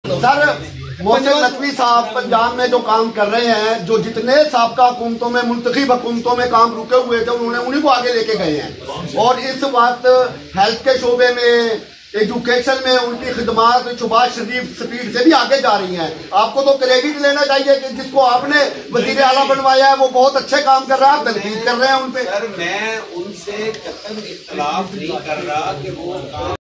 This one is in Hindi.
सर मोहसिन नकवी साहब पंजाब में जो काम कर रहे हैं, जो जितने साबका हुकूमतों में मुंतखब हुकूमतों में काम रुके हुए थे उन्होंने उन्हीं को आगे लेके गए हैं। और इस वक्त हेल्थ के शोबे में, एजुकेशन में उनकी खिदमात शहबाज शरीफ स्पीड से भी आगे जा रही हैं। आपको तो क्रेडिट लेना चाहिए कि जिसको आपने वजीर आला बनवाया है वो बहुत अच्छे काम कर रहा है, आप तनकीद कर रहे हैं उन पे। सर मैं उनसे कतई इख्तिलाफ नहीं कर रहा कि वो काम